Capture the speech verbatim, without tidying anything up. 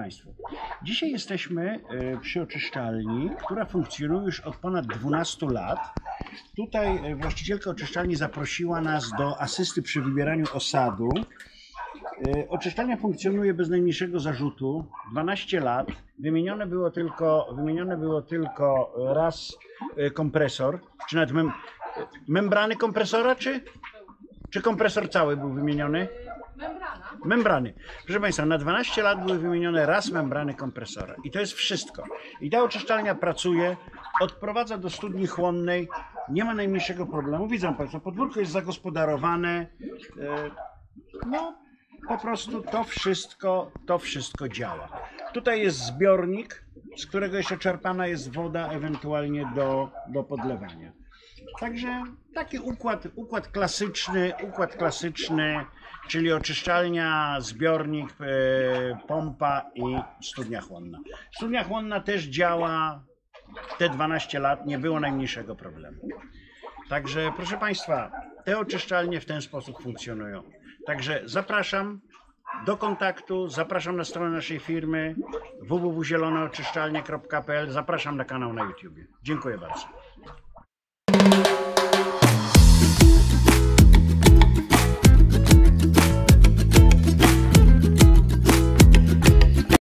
Państwu, dzisiaj jesteśmy przy oczyszczalni, która funkcjonuje już od ponad dwunastu lat. Tutaj właścicielka oczyszczalni zaprosiła nas do asysty przy wybieraniu osadu. Oczyszczalnia funkcjonuje bez najmniejszego zarzutu, dwanaście lat. Wymienione było tylko, wymienione było tylko raz kompresor, czy nawet mem, membrany kompresora, czy, czy kompresor cały był wymieniony? Membrana. Membrany. Proszę Państwa, na dwanaście lat były wymienione raz membrany kompresora. I to jest wszystko. I ta oczyszczalnia pracuje, odprowadza do studni chłonnej, nie ma najmniejszego problemu. Widzą Państwo, podwórko jest zagospodarowane. No, po prostu to wszystko, to wszystko działa. Tutaj jest zbiornik, z którego jeszcze czerpana jest woda, ewentualnie do, do podlewania. Także taki układ, układ klasyczny, układ klasyczny, czyli oczyszczalnia, zbiornik, e, pompa i studnia chłonna. Studnia chłonna też działa te dwanaście lat, nie było najmniejszego problemu. Także proszę Państwa, te oczyszczalnie w ten sposób funkcjonują. Także zapraszam do kontaktu, zapraszam na stronę naszej firmy w w w kropka zielone oczyszczalnie kropka p l, zapraszam na kanał na YouTube. Dziękuję bardzo.